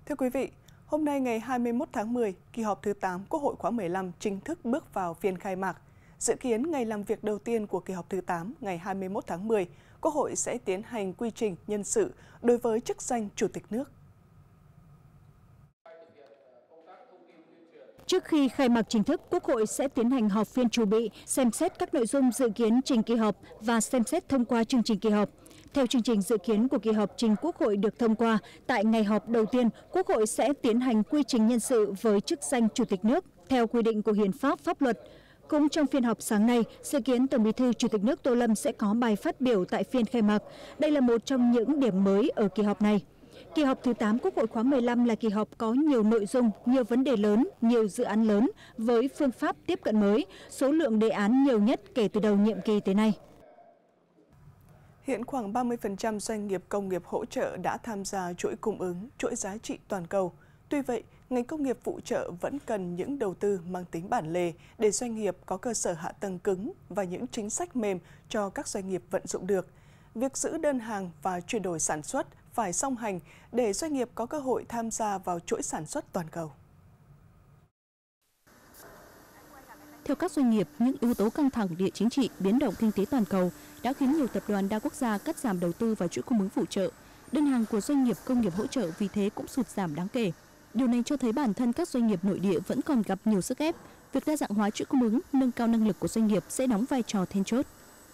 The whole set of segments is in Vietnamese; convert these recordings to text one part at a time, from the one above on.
Thưa quý vị, hôm nay ngày 21 tháng 10, kỳ họp thứ 8 Quốc hội khóa 15 chính thức bước vào phiên khai mạc. Dự kiến ngày làm việc đầu tiên của kỳ họp thứ 8 ngày 21 tháng 10, Quốc hội sẽ tiến hành quy trình nhân sự đối với chức danh Chủ tịch nước. Trước khi khai mạc chính thức, Quốc hội sẽ tiến hành họp phiên chủ bị, xem xét các nội dung dự kiến trình kỳ họp và xem xét thông qua chương trình kỳ họp. Theo chương trình dự kiến của kỳ họp trình Quốc hội được thông qua, tại ngày họp đầu tiên, Quốc hội sẽ tiến hành quy trình nhân sự với chức danh Chủ tịch nước, theo quy định của Hiến pháp, pháp luật. Cũng trong phiên họp sáng nay, dự kiến Tổng Bí thư Chủ tịch nước Tô Lâm sẽ có bài phát biểu tại phiên khai mạc. Đây là một trong những điểm mới ở kỳ họp này. Kỳ họp thứ 8 Quốc hội khóa 15 là kỳ họp có nhiều nội dung, nhiều vấn đề lớn, nhiều dự án lớn với phương pháp tiếp cận mới, số lượng đề án nhiều nhất kể từ đầu nhiệm kỳ tới nay. Hiện khoảng 30% doanh nghiệp công nghiệp hỗ trợ đã tham gia chuỗi cung ứng, chuỗi giá trị toàn cầu. Tuy vậy, ngành công nghiệp phụ trợ vẫn cần những đầu tư mang tính bản lề để doanh nghiệp có cơ sở hạ tầng cứng và những chính sách mềm cho các doanh nghiệp vận dụng được. Việc giữ đơn hàng và chuyển đổi sản xuất phải song hành để doanh nghiệp có cơ hội tham gia vào chuỗi sản xuất toàn cầu. Theo các doanh nghiệp, những yếu tố căng thẳng địa chính trị, biến động kinh tế toàn cầu đã khiến nhiều tập đoàn đa quốc gia cắt giảm đầu tư vào chuỗi cung ứng phụ trợ. Đơn hàng của doanh nghiệp công nghiệp hỗ trợ vì thế cũng sụt giảm đáng kể. Điều này cho thấy bản thân các doanh nghiệp nội địa vẫn còn gặp nhiều sức ép. Việc đa dạng hóa chuỗi cung ứng, nâng cao năng lực của doanh nghiệp sẽ đóng vai trò then chốt.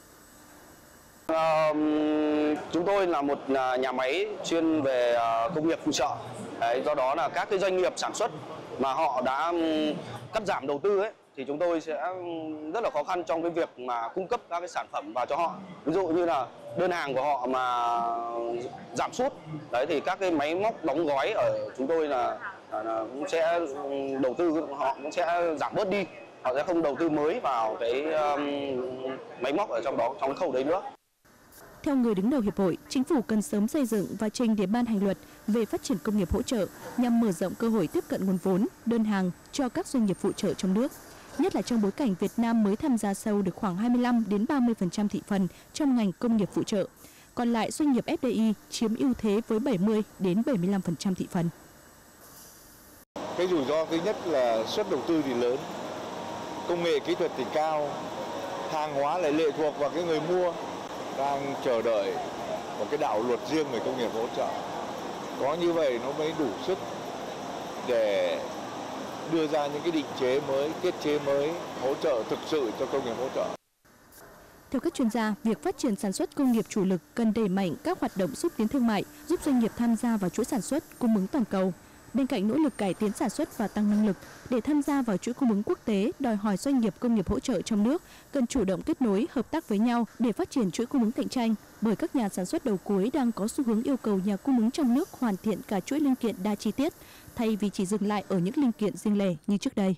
Chúng tôi là một nhà máy chuyên về công nghiệp phụ trợ. Do đó là các cái doanh nghiệp sản xuất mà họ đã cắt giảm đầu tư thì chúng tôi sẽ rất là khó khăn trong cái việc mà cung cấp các cái sản phẩm vào cho họ. Ví dụ như là đơn hàng của họ mà giảm sút thì các cái máy móc đóng gói ở chúng tôi là cũng sẽ đầu tư, họ cũng sẽ giảm bớt đi, họ sẽ không đầu tư mới vào cái máy móc ở trong đó, trong cái khâu đấy nữa. Theo người đứng đầu hiệp hội, chính phủ cần sớm xây dựng và trình để ban hành luật về phát triển công nghiệp hỗ trợ nhằm mở rộng cơ hội tiếp cận nguồn vốn, đơn hàng cho các doanh nghiệp phụ trợ trong nước. Nhất là trong bối cảnh Việt Nam mới tham gia sâu được khoảng 25 đến 30% thị phần trong ngành công nghiệp phụ trợ. Còn lại doanh nghiệp FDI chiếm ưu thế với 70 đến 75% thị phần. Cái rủi ro thứ nhất là suất đầu tư thì lớn, công nghệ kỹ thuật thì cao, hàng hóa lại lệ thuộc vào cái người mua đang chờ đợi một cái đạo luật riêng về công nghiệp hỗ trợ. Có như vậy nó mới đủ sức để đưa ra những cái định chế mới, thiết chế mới hỗ trợ thực sự cho công nghiệp hỗ trợ. Theo các chuyên gia, việc phát triển sản xuất công nghiệp chủ lực cần đẩy mạnh các hoạt động xúc tiến thương mại, giúp doanh nghiệp tham gia vào chuỗi sản xuất, cung ứng toàn cầu. Bên cạnh nỗ lực cải tiến sản xuất và tăng năng lực, để tham gia vào chuỗi cung ứng quốc tế, đòi hỏi doanh nghiệp công nghiệp hỗ trợ trong nước cần chủ động kết nối, hợp tác với nhau để phát triển chuỗi cung ứng cạnh tranh. Bởi các nhà sản xuất đầu cuối đang có xu hướng yêu cầu nhà cung ứng trong nước hoàn thiện cả chuỗi linh kiện đa chi tiết, thay vì chỉ dừng lại ở những linh kiện riêng lẻ như trước đây.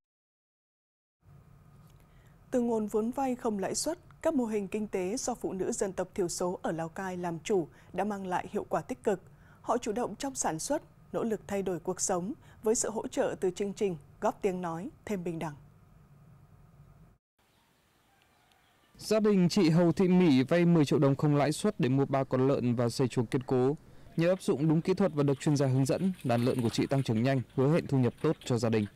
Từ nguồn vốn vay không lãi suất, các mô hình kinh tế do phụ nữ dân tộc thiểu số ở Lào Cai làm chủ đã mang lại hiệu quả tích cực. Họ chủ động trong sản xuất, nỗ lực thay đổi cuộc sống với sự hỗ trợ từ chương trình Góp Tiếng Nói Thêm Bình Đẳng. Gia đình chị Hầu Thị Mỹ vay 10 triệu đồng không lãi suất để mua 3 con lợn và xây chuồng kiên cố. Nhờ áp dụng đúng kỹ thuật và được chuyên gia hướng dẫn, đàn lợn của chị tăng trưởng nhanh, hứa hẹn thu nhập tốt cho gia đình.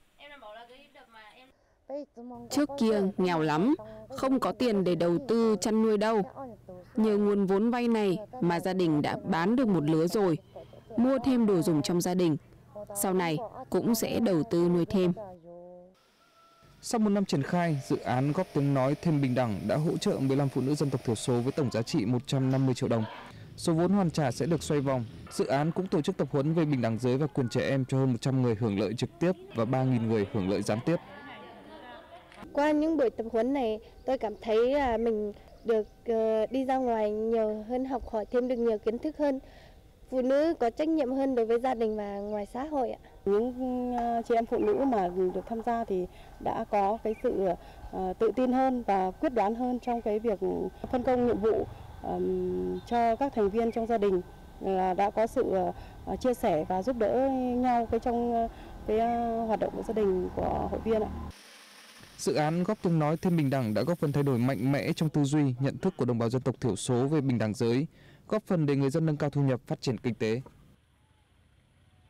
Trước kia nghèo lắm, không có tiền để đầu tư chăn nuôi đâu. Nhờ nguồn vốn vay này mà gia đình đã bán được một lứa rồi, mua thêm đồ dùng trong gia đình. Sau này cũng sẽ đầu tư nuôi thêm. Sau một năm triển khai, dự án Góp Tiếng Nói Thêm Bình Đẳng đã hỗ trợ 15 phụ nữ dân tộc thiểu số với tổng giá trị 150 triệu đồng. Số vốn hoàn trả sẽ được xoay vòng. Dự án cũng tổ chức tập huấn về bình đẳng giới và quyền trẻ em cho hơn 100 người hưởng lợi trực tiếp và 3.000 người hưởng lợi gián tiếp. Qua những buổi tập huấn này, tôi cảm thấy là mình được đi ra ngoài nhiều hơn, học hỏi thêm được nhiều kiến thức hơn. Phụ nữ có trách nhiệm hơn đối với gia đình và ngoài xã hội ạ. Những chị em phụ nữ mà được tham gia thì đã có cái sự tự tin hơn và quyết đoán hơn trong cái việc phân công nhiệm vụ cho các thành viên trong gia đình, đã có sự chia sẻ và giúp đỡ nhau trong cái hoạt động của gia đình của hội viên ạ. Dự án Góp Tiếng Nói Thêm Bình Đẳng đã góp phần thay đổi mạnh mẽ trong tư duy, nhận thức của đồng bào dân tộc thiểu số về bình đẳng giới, góp phần để người dân nâng cao thu nhập, phát triển kinh tế.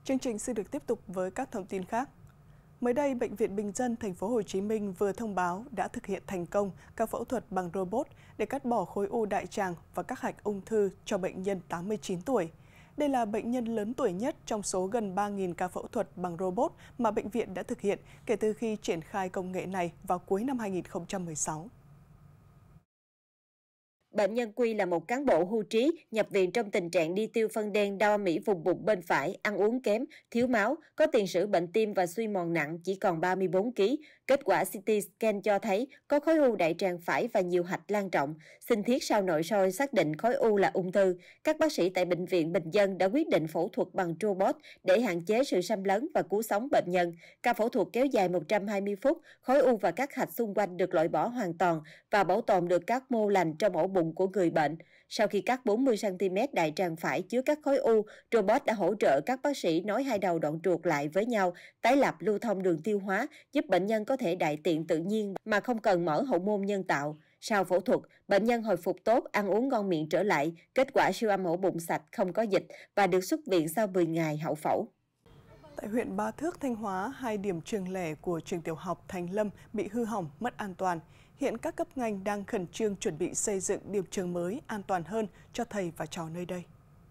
Chương trình xin được tiếp tục với các thông tin khác. Mới đây, Bệnh viện Bình dân Thành phố Hồ Chí Minh vừa thông báo đã thực hiện thành công ca phẫu thuật bằng robot để cắt bỏ khối u đại tràng và các hạch ung thư cho bệnh nhân 89 tuổi. Đây là bệnh nhân lớn tuổi nhất trong số gần 3.000 ca phẫu thuật bằng robot mà bệnh viện đã thực hiện kể từ khi triển khai công nghệ này vào cuối năm 2016. Bệnh nhân Quy là một cán bộ hưu trí, nhập viện trong tình trạng đi tiêu phân đen, đau mỉ vùng bụng bên phải, ăn uống kém, thiếu máu, có tiền sử bệnh tim và suy mòn nặng, chỉ còn 34 kg. Kết quả CT scan cho thấy có khối u đại tràng phải và nhiều hạch lan rộng. Sinh thiết sau nội soi xác định khối u là ung thư. Các bác sĩ tại Bệnh viện Bình dân đã quyết định phẫu thuật bằng robot để hạn chế sự xâm lấn và cứu sống bệnh nhân. Ca phẫu thuật kéo dài 120 phút, khối u và các hạch xung quanh được loại bỏ hoàn toàn và bảo tồn được các mô lành trong ổ bụng của người bệnh. Sau khi cắt 40 cm đại tràng phải chứa các khối u, robot đã hỗ trợ các bác sĩ nối hai đầu đoạn ruột lại với nhau, tái lập lưu thông đường tiêu hóa, giúp bệnh nhân có thể đại tiện tự nhiên mà không cần mở hậu môn nhân tạo. Sau phẫu thuật, bệnh nhân hồi phục tốt, ăn uống ngon miệng trở lại, kết quả siêu âm ổ bụng sạch, không có dịch và được xuất viện sau 10 ngày hậu phẫu. Tại huyện Ba Thước, Thanh Hóa, 2 điểm trường lẻ của trường tiểu học Thành Lâm bị hư hỏng, mất an toàn. Hiện các cấp ngành đang khẩn trương chuẩn bị xây dựng điểm trường mới an toàn hơn cho thầy và trò nơi đây.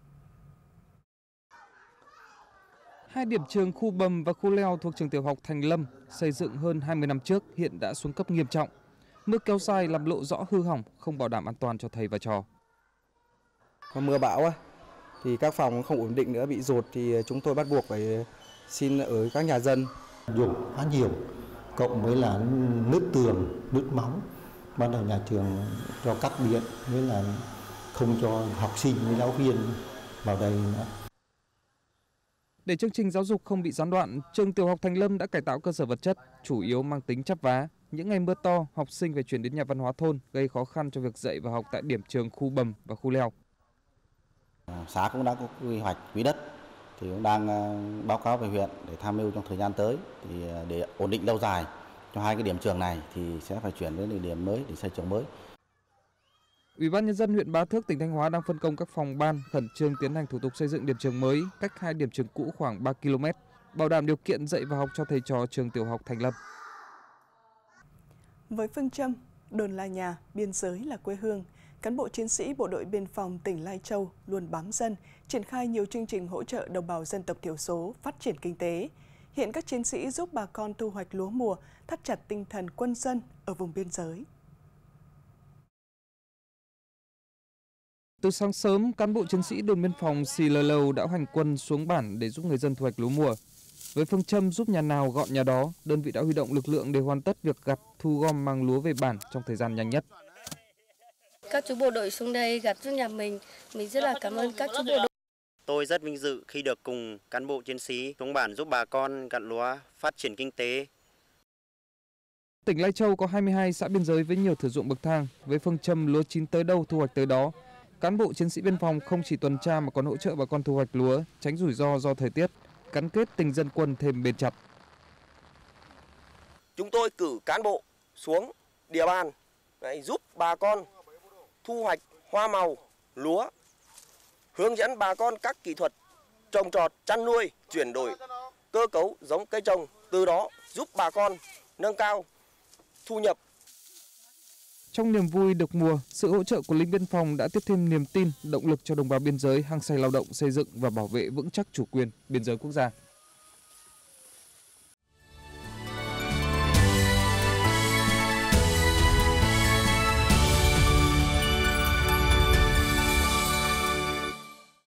2 điểm trường khu Bầm và khu Leo thuộc trường tiểu học Thành Lâm xây dựng hơn 20 năm trước hiện đã xuống cấp nghiêm trọng. Nước kéo dài làm lộ rõ hư hỏng, không bảo đảm an toàn cho thầy và trò. Có mưa bão thì các phòng không ổn định nữa, bị dột thì chúng tôi bắt buộc phải xin ở các nhà dân. Dùng khá nhiều, cộng với là nứt tường, nứt móng, bắt đầu nhà trường cho cắt điện, với là không cho học sinh với giáo viên vào đây nữa. Để chương trình giáo dục không bị gián đoạn, trường tiểu học Thành Lâm đã cải tạo cơ sở vật chất, chủ yếu mang tính chắp vá. Những ngày mưa to, học sinh phải chuyển đến nhà văn hóa thôn, gây khó khăn cho việc dạy và học tại điểm trường khu Bầm và khu Leo. Xã cũng đã có quy hoạch quỹ đất, thì cũng đang báo cáo về huyện để tham mưu trong thời gian tới, thì để ổn định lâu dài cho 2 cái điểm trường này thì sẽ phải chuyển đến địa điểm mới để xây trường mới. Ủy ban nhân dân huyện Bá Thước, tỉnh Thanh Hóa đang phân công các phòng ban khẩn trương tiến hành thủ tục xây dựng điểm trường mới cách 2 điểm trường cũ khoảng 3 km, bảo đảm điều kiện dạy và học cho thầy trò trường tiểu học Thành Lâm. Với phương châm đồn là nhà, biên giới là quê hương, cán bộ chiến sĩ Bộ đội Biên phòng tỉnh Lai Châu luôn bám dân, triển khai nhiều chương trình hỗ trợ đồng bào dân tộc thiểu số phát triển kinh tế. Hiện các chiến sĩ giúp bà con thu hoạch lúa mùa, thắt chặt tinh thần quân dân ở vùng biên giới. Từ sáng sớm, cán bộ chiến sĩ đồn biên phòng Xì Lờ Lầu đã hành quân xuống bản để giúp người dân thu hoạch lúa mùa. Với phương châm giúp nhà nào gọn nhà đó, đơn vị đã huy động lực lượng để hoàn tất việc gặt, thu gom mang lúa về bản trong thời gian nhanh nhất. Các chú bộ đội xuống đây gặt giúp nhà mình rất là cảm ơn các chú bộ đội. Tôi rất vinh dự khi được cùng cán bộ chiến sĩ xuống bản giúp bà con gặt lúa, phát triển kinh tế. Tỉnh Lai Châu có 22 xã biên giới với nhiều thửa ruộng bậc thang. Với phương châm lúa chín tới đâu thu hoạch tới đó, cán bộ chiến sĩ biên phòng không chỉ tuần tra mà còn hỗ trợ bà con thu hoạch lúa, tránh rủi ro do thời tiết, gắn kết tình dân quân thêm bền chặt. Chúng tôi cử cán bộ xuống địa bàn giúp bà con thu hoạch hoa màu, lúa, hướng dẫn bà con các kỹ thuật trồng trọt, chăn nuôi, chuyển đổi cơ cấu giống cây trồng, từ đó giúp bà con nâng cao thu nhập. Trong niềm vui được mùa, sự hỗ trợ của lính biên phòng đã tiếp thêm niềm tin, động lực cho đồng bào biên giới hăng say lao động xây dựng và bảo vệ vững chắc chủ quyền biên giới quốc gia.